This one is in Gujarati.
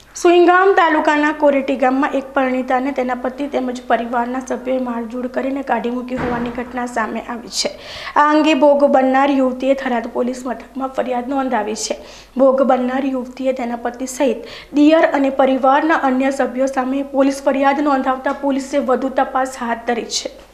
સુઈગામ તાલુકાના કોરેટી ગામમાં એક પરિણીતાને તેના પતિ તેમજ પરિવારના સભ્યોએ મારઝૂડ કરીને કાઢી મૂકી હોવાની ઘટના સામે આવી છે। આ અંગે ભોગ બનનાર યુવતીએ થરાદ પોલીસ મથકમાં ફરિયાદ નોંધાવી છે। ભોગ બનનાર યુવતીએ તેના પતિ સહિત દિયર અને પરિવારના અન્ય સભ્યો સામે પોલીસ ફરિયાદ નોંધાવતા પોલીસે વધુ તપાસ હાથ ધરી છે।